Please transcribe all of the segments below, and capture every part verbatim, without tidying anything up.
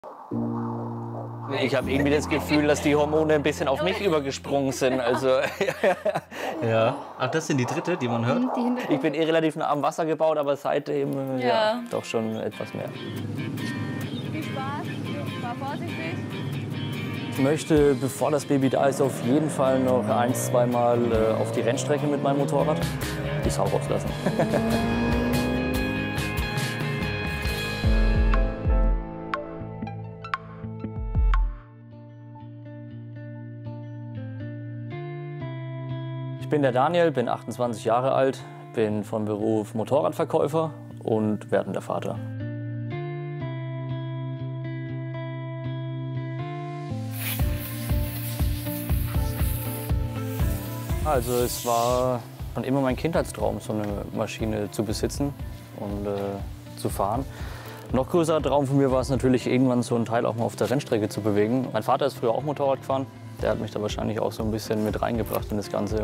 Ich habe irgendwie das Gefühl, dass die Hormone ein bisschen auf mich übergesprungen sind. Also, ja. Ach, das sind die dritte, die man hört? Ich bin eh relativ nah am Wasser gebaut, aber seitdem ja. ja, doch schon etwas mehr. Viel Spaß, fahr vorsichtig. Ich möchte, bevor das Baby da ist, auf jeden Fall noch ein, zwei Mal äh, auf die Rennstrecke mit meinem Motorrad die Sau rauslassen. Ich bin der Daniel, bin achtundzwanzig Jahre alt, bin von Beruf Motorradverkäufer und werdender Vater. Also es war schon immer mein Kindheitstraum, so eine Maschine zu besitzen und äh, zu fahren. Noch größerer Traum von mir war es natürlich, irgendwann so ein Teil auch mal auf der Rennstrecke zu bewegen. Mein Vater ist früher auch Motorrad gefahren. Der hat mich da wahrscheinlich auch so ein bisschen mit reingebracht in das Ganze.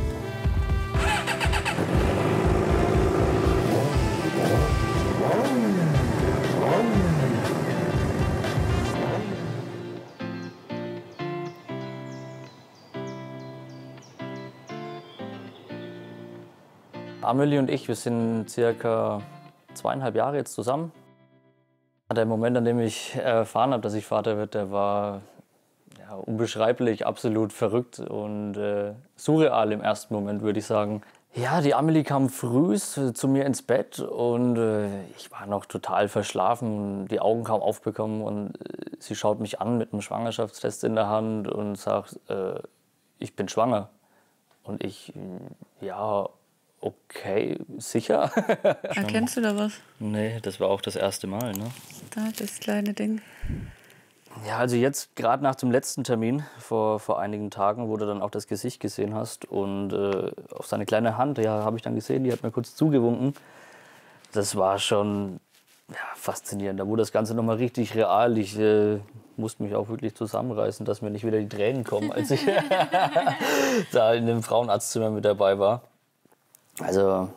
Amelie und ich, wir sind circa zweieinhalb Jahre jetzt zusammen. Der Moment, an dem ich erfahren habe, dass ich Vater werde, der war ja, unbeschreiblich, absolut verrückt und äh, surreal im ersten Moment, würde ich sagen. Ja, die Amelie kam früh zu mir ins Bett und äh, ich war noch total verschlafen, die Augen kaum aufbekommen und äh, sie schaut mich an mit einem Schwangerschaftstest in der Hand und sagt, äh, ich bin schwanger. Und ich, ja, okay, sicher. Erkennst du da was? Nee, das war auch das erste Mal, ne? Da, das kleine Ding. Ja, also jetzt gerade nach dem letzten Termin vor, vor einigen Tagen, wo du dann auch das Gesicht gesehen hast und äh, auf seine kleine Hand, ja, habe ich dann gesehen, die hat mir kurz zugewunken. Das war schon ja, faszinierend. Da wurde das Ganze nochmal richtig real. Ich äh, musste mich auch wirklich zusammenreißen, dass mir nicht wieder die Tränen kommen, als ich da in dem Frauenarztzimmer mit dabei war. Also,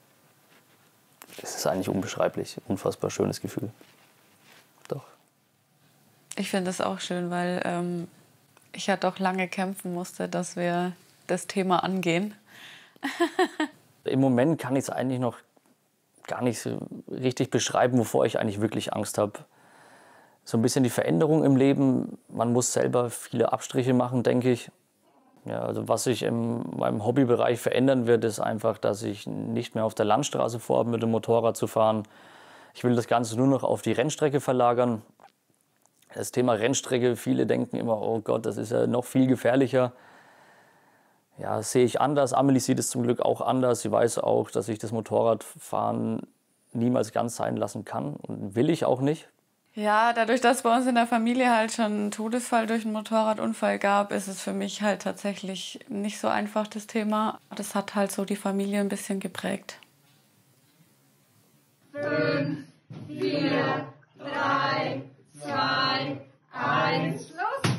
es ist eigentlich unbeschreiblich, unfassbar schönes Gefühl. Doch. Ich finde es auch schön, weil ähm, ich ja doch lange kämpfen musste, dass wir das Thema angehen. Im Moment kann ich es eigentlich noch gar nicht so richtig beschreiben, wovor ich eigentlich wirklich Angst habe. So ein bisschen die Veränderung im Leben. Man muss selber viele Abstriche machen, denke ich. Ja, also was sich in meinem Hobbybereich verändern wird, ist einfach, dass ich nicht mehr auf der Landstraße vorhabe, mit dem Motorrad zu fahren. Ich will das Ganze nur noch auf die Rennstrecke verlagern. Das Thema Rennstrecke, viele denken immer, oh Gott, das ist ja noch viel gefährlicher. Ja, das sehe ich anders. Amelie sieht es zum Glück auch anders. Sie weiß auch, dass ich das Motorradfahren niemals ganz sein lassen kann und will ich auch nicht. Ja, dadurch, dass es bei uns in der Familie halt schon einen Todesfall durch einen Motorradunfall gab, ist es für mich halt tatsächlich nicht so einfach, das Thema. Das hat halt so die Familie ein bisschen geprägt. Fünf, vier, drei, zwei, eins, los!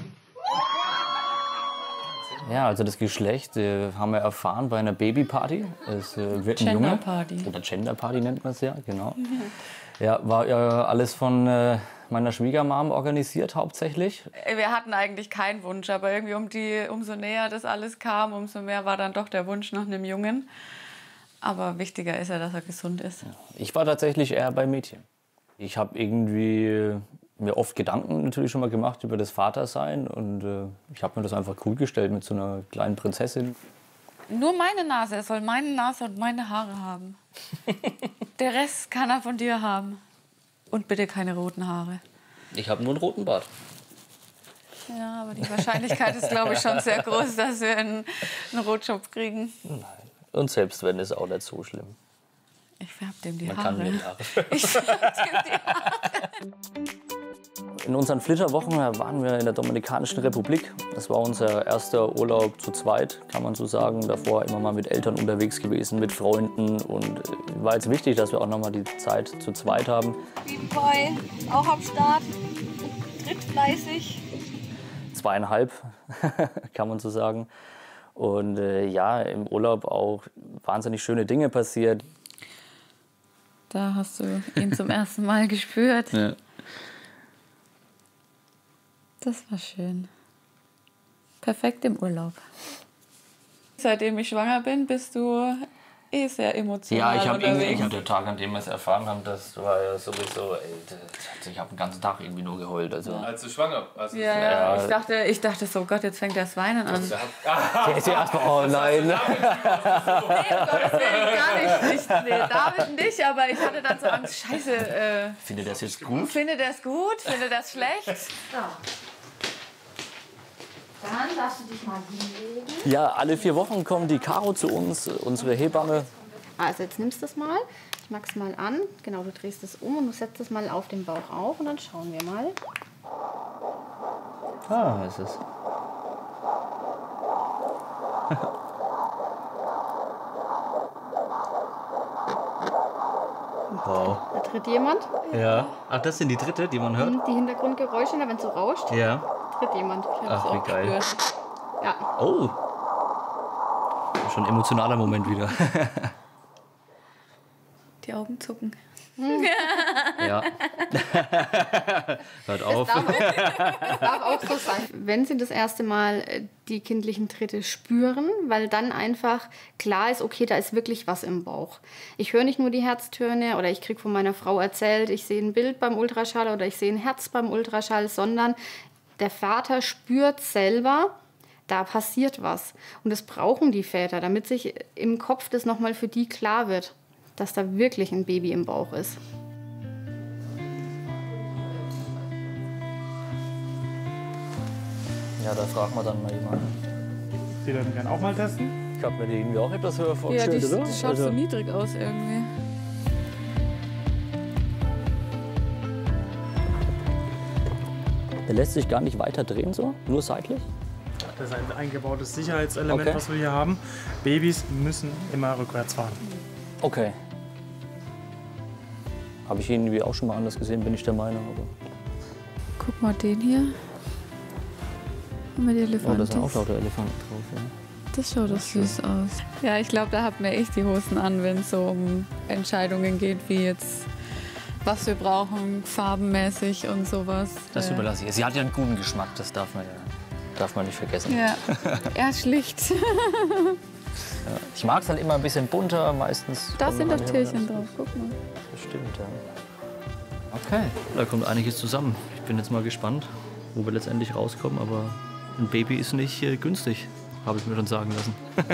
Ja, also das Geschlecht äh, haben wir erfahren bei einer Babyparty. Es äh, wird ein Junge. Genderparty. Oder Genderparty nennt man es ja, genau. Mhm. Ja, war ja alles von äh, meiner Schwiegermam organisiert hauptsächlich. Wir hatten eigentlich keinen Wunsch, aber irgendwie um die, umso näher das alles kam, umso mehr war dann doch der Wunsch nach einem Jungen. Aber wichtiger ist ja, dass er gesund ist. Ja, ich war tatsächlich eher bei Mädchen. Ich habe irgendwie mir oft Gedanken natürlich schon mal gemacht über das Vatersein und äh, ich habe mir das einfach cool gestellt mit so einer kleinen Prinzessin. Nur meine Nase, er soll meine Nase und meine Haare haben. Der Rest kann er von dir haben. Und bitte keine roten Haare. Ich habe nur einen roten Bart. Ja, aber die Wahrscheinlichkeit ist, glaube ich, schon sehr groß, dass wir einen, einen Rotschopf kriegen. Nein. Und selbst wenn, ist auch nicht so schlimm. Ich färbe dem die Man Haare. kann mir die Haare. Ich färbe dem die Haare. In unseren Flitterwochen waren wir in der Dominikanischen Republik. Das war unser erster Urlaub zu zweit, kann man so sagen. Davor immer mal mit Eltern unterwegs gewesen, mit Freunden. Und war jetzt wichtig, dass wir auch noch mal die Zeit zu zweit haben. Boy, auch am Start. Tritt fleißig. Zweieinhalb, kann man so sagen. Und äh, ja, im Urlaub auch wahnsinnig schöne Dinge passiert. Da hast du ihn zum ersten Mal gespürt. Ja. Das war schön. Perfekt im Urlaub. Seitdem ich schwanger bin, bist du eh sehr emotional Ja, ich habe unterwegs. hab den Tag, an dem wir es erfahren haben, das war ja sowieso, ey, das, ich habe den ganzen Tag irgendwie nur geheult. Also. Als du schwanger warst. Ja, ja. Ich, dachte, ich dachte so, Gott, jetzt fängt das Weinen an. Der ist ja erstmal, oh nein. Nee, um Gottes Willen, gar nicht. Ich, nee, David nicht, aber ich hatte dann so Angst, scheiße. Äh, Findet ihr das jetzt gut? Findet er es gut? Findet er es schlecht? So. Dann darfst du dich mal hinlegen. Ja, alle vier Wochen kommt die Caro zu uns, unsere Hebamme. Also jetzt nimmst du es mal. Ich mag es mal an. Genau, du drehst es um und du setzt es mal auf den Bauch auf und dann schauen wir mal. Ah, ist es. Wow. Da tritt jemand. Ja. Ach, das sind die dritte, die man hört? Und die Hintergrundgeräusche, wenn es so rauscht, Ja. tritt jemand. Ach, wie geil. Ja. Oh. Schon ein emotionaler Moment wieder. Die Augen zucken. Ja. Hört auf. Darf auch, darf auch so sein. Wenn Sie das erste Mal äh, die kindlichen Tritte spüren, weil dann einfach klar ist, okay, da ist wirklich was im Bauch. Ich höre nicht nur die Herztöne oder ich kriege von meiner Frau erzählt, ich sehe ein Bild beim Ultraschall oder ich sehe ein Herz beim Ultraschall, sondern der Vater spürt selber, da passiert was. Und das brauchen die Väter, damit sich im Kopf das nochmal für die klar wird, dass da wirklich ein Baby im Bauch ist. Ja, da fragen wir dann mal jemanden. Sie würden gerne auch mal testen? Ich habe mir die irgendwie auch etwas höher Ja, vorgestellt, die, oder? das schaut Also, so niedrig aus irgendwie. der lässt sich gar nicht weiter drehen, so? Nur seitlich? Das ist ein eingebautes Sicherheitselement, Okay. was wir hier haben. Babys müssen immer rückwärts fahren. Okay. Habe ich irgendwie auch schon mal anders gesehen, bin ich der Meinung. Aber Guck mal den hier. Mit oh, Elefanten. da sind auch lauter Elefanten drauf. Ja. Das schaut doch süß aus. Ja, ich glaube, da habt mir echt die Hosen an, wenn es so um Entscheidungen geht, wie jetzt, was wir brauchen, farbenmäßig und sowas. Das Äh, überlasse ich ihr. Sie hat ja einen guten Geschmack, das darf man, ja, darf man nicht vergessen. Ja, eher schlicht. Ich mag es halt immer ein bisschen bunter, meistens. Da von sind doch allem Tierchen her. drauf, guck mal. Das stimmt, ja. Okay, da kommt einiges zusammen. Ich bin jetzt mal gespannt, wo wir letztendlich rauskommen. Aber ein Baby ist nicht äh, günstig, habe ich mir schon sagen lassen.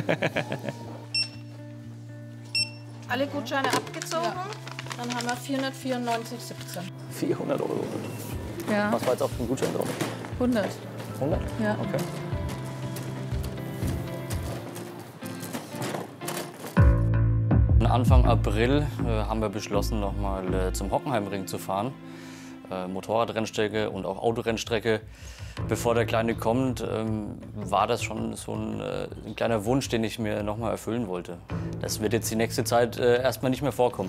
Alle Gutscheine abgezogen. Dann haben wir vierhundertvierundneunzig Komma siebzehn. vierhundert Euro. Ja, Was war jetzt auf dem Gutschein drauf? hundert. hundert? Ja. Okay. Anfang April äh, haben wir beschlossen, noch mal äh, zum Hockenheimring zu fahren. Äh, Motorradrennstrecke und auch Autorennstrecke. Bevor der Kleine kommt, ähm, war das schon so ein, äh, ein kleiner Wunsch, den ich mir noch mal erfüllen wollte. Das wird jetzt die nächste Zeit äh, erstmal nicht mehr vorkommen.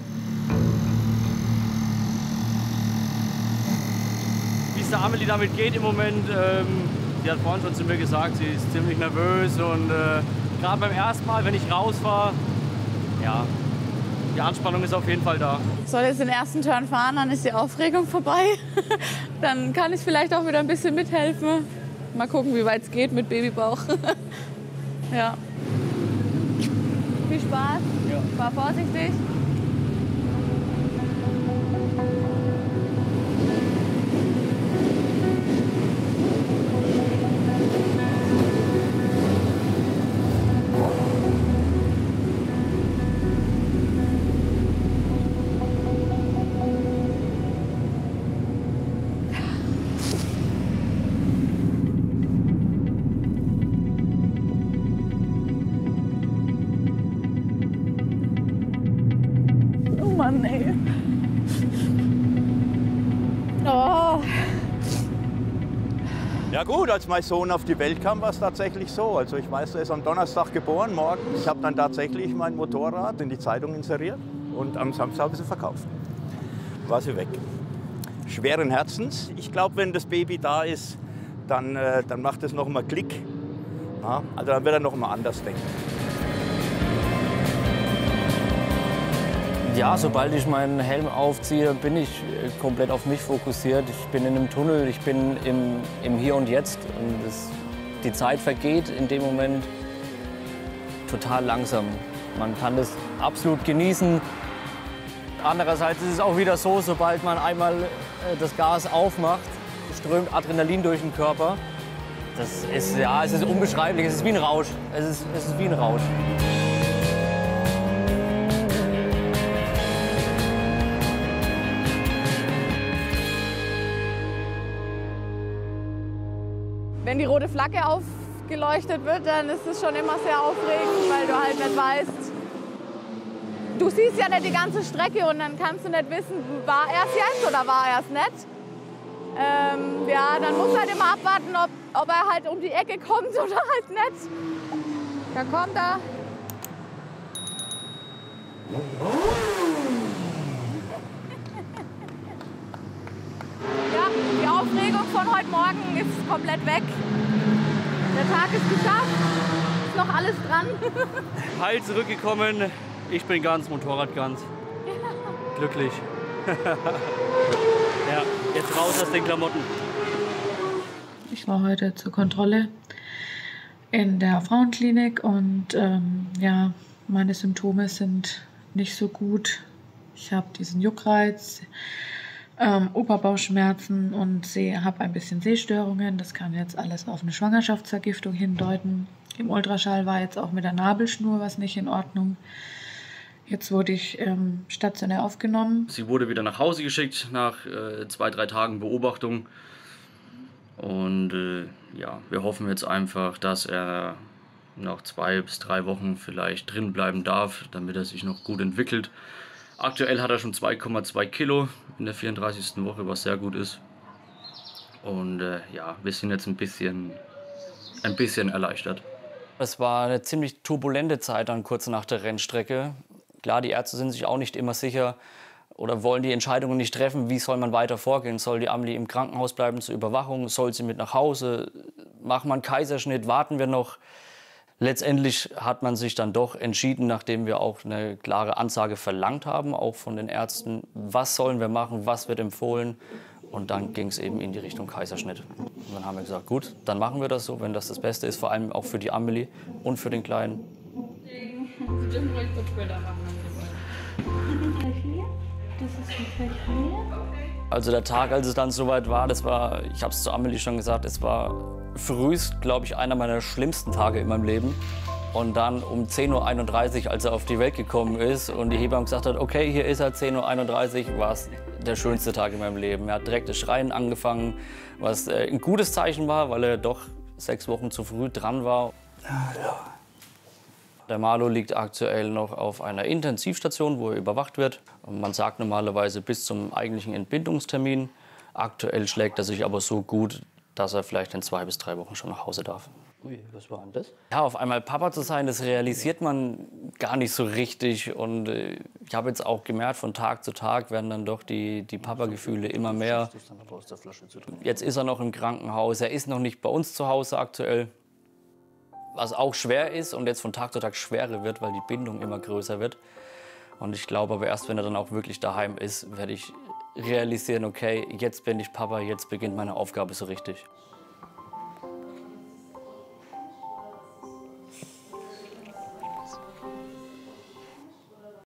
Wie es der Amelie damit geht im Moment, ähm, sie hat vorhin schon zu mir gesagt, sie ist ziemlich nervös und äh, gerade beim ersten Mal, wenn ich rausfahre, ja, die Anspannung ist auf jeden Fall da. Ich soll jetzt den ersten Turn fahren, dann ist die Aufregung vorbei. Dann kann ich vielleicht auch wieder ein bisschen mithelfen. Mal gucken, wie weit es geht mit Babybauch. Ja. Viel Spaß. Ja. Fahr vorsichtig. Oh Mann, ey. Oh. Ja gut, als mein Sohn auf die Welt kam, war es tatsächlich so. Also ich weiß, er ist am Donnerstag geboren, morgens. Ich habe dann tatsächlich mein Motorrad in die Zeitung inseriert und am Samstag habe ich sie verkauft. War sie weg. Schweren Herzens. Ich glaube, wenn das Baby da ist, dann, äh, dann macht es noch mal Klick. Ja, also dann wird er noch mal anders denken. Ja, sobald ich meinen Helm aufziehe, bin ich komplett auf mich fokussiert. Ich bin in einem Tunnel, ich bin im, im Hier und Jetzt. Und das, die Zeit vergeht in dem Moment total langsam. Man kann das absolut genießen. Andererseits ist es auch wieder so, sobald man einmal das Gas aufmacht, strömt Adrenalin durch den Körper. Das ist, ja, es ist unbeschreiblich, es ist wie ein Rausch. Es ist, es ist wie ein Rausch. Wenn die rote Flagge aufgeleuchtet wird, dann ist es schon immer sehr aufregend, weil du halt nicht weißt, du siehst ja nicht die ganze Strecke und dann kannst du nicht wissen, war er es jetzt oder war er es nicht. Ähm, ja, dann musst du halt immer abwarten, ob, ob er halt um die Ecke kommt oder halt nicht. Da kommt er. Ja, die Aufregung von heute Morgen ist komplett weg. Der Tag ist geschafft, ist noch alles dran. Heil zurückgekommen, ich bin ganz, Motorrad ganz. Glücklich. Ja, jetzt raus aus den Klamotten. Ich war heute zur Kontrolle in der Frauenklinik und ähm, ja, meine Symptome sind nicht so gut. Ich habe diesen Juckreiz, ähm, Oberbauchschmerzen und habe ein bisschen Sehstörungen. Das kann jetzt alles auf eine Schwangerschaftsvergiftung hindeuten. Im Ultraschall war jetzt auch mit der Nabelschnur was nicht in Ordnung. Jetzt wurde ich ähm, stationär aufgenommen. Sie wurde wieder nach Hause geschickt nach äh, zwei, drei Tagen Beobachtung. Und äh, ja, wir hoffen jetzt einfach, dass er noch zwei bis drei Wochen vielleicht drin bleiben darf, damit er sich noch gut entwickelt. Aktuell hat er schon zwei Komma zwei Kilo in der vierunddreißigsten Woche, was sehr gut ist. Und äh, ja, wir sind jetzt ein bisschen, ein bisschen erleichtert. Es war eine ziemlich turbulente Zeit dann kurz nach der Rennstrecke. Klar, die Ärzte sind sich auch nicht immer sicher oder wollen die Entscheidungen nicht treffen, wie soll man weiter vorgehen. Soll die Amelie im Krankenhaus bleiben zur Überwachung? Soll sie mit nach Hause? Machen wir einen Kaiserschnitt? Warten wir noch? Letztendlich hat man sich dann doch entschieden, nachdem wir auch eine klare Ansage verlangt haben, auch von den Ärzten, was sollen wir machen, was wird empfohlen. Und dann ging es eben in die Richtung Kaiserschnitt. Und dann haben wir gesagt, gut, dann machen wir das so, wenn das das Beste ist, vor allem auch für die Amelie und für den Kleinen. Sie dürfen ruhig kurz später machen, wenn Sie wollen. Das ist für Also der Tag, als es dann soweit war, das war, ich habe es zu Amelie schon gesagt, es war frühest, glaube ich, einer meiner schlimmsten Tage in meinem Leben. Und dann um zehn Uhr einunddreißig, als er auf die Welt gekommen ist und die Hebamme gesagt hat, okay, hier ist er, zehn Uhr einunddreißig, war es der schönste Tag in meinem Leben. Er hat direkt das Schreien angefangen, was äh, ein gutes Zeichen war, weil er doch sechs Wochen zu früh dran war. Der Marlo liegt aktuell noch auf einer Intensivstation, wo er überwacht wird. Man sagt normalerweise bis zum eigentlichen Entbindungstermin. Aktuell schlägt er sich aber so gut, dass er vielleicht in zwei bis drei Wochen schon nach Hause darf. Ui, was war denn das? Ja, auf einmal Papa zu sein, das realisiert man gar nicht so richtig. Und äh, ich habe jetzt auch gemerkt, von Tag zu Tag werden dann doch die, die Papa-Gefühle immer mehr. Jetzt ist er noch im Krankenhaus, er ist noch nicht bei uns zu Hause aktuell. Was auch schwer ist und jetzt von Tag zu Tag schwerer wird, weil die Bindung immer größer wird. Und ich glaube aber erst, wenn er dann auch wirklich daheim ist, werde ich realisieren, okay, jetzt bin ich Papa, jetzt beginnt meine Aufgabe so richtig.